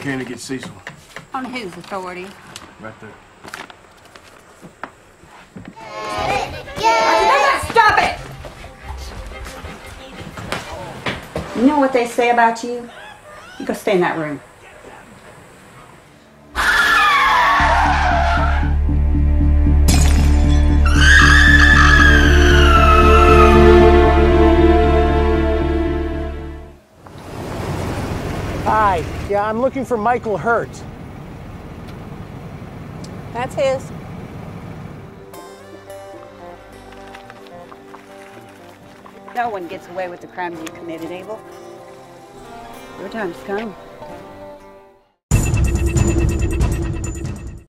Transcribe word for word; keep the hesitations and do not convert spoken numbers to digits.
came to get Cecil. On whose authority? Right there. Stop it! You know what they say about you? You go stay in that room. Hi, yeah, I'm looking for Michael Hurt. That's his. No one gets away with the crimes you committed, Abel. Your time's come.